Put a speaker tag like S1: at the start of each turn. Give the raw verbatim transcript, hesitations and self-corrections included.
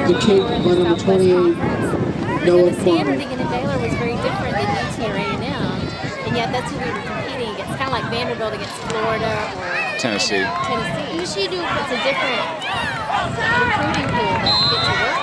S1: the kid by number twenty-eight, Noah
S2: The standard again in Baylor was very different than U T or A and M, and yet that's who we were competing against. Kind of like Vanderbilt against Florida or
S3: Tennessee.
S2: Tennessee. It's a different recruiting pool that you get to work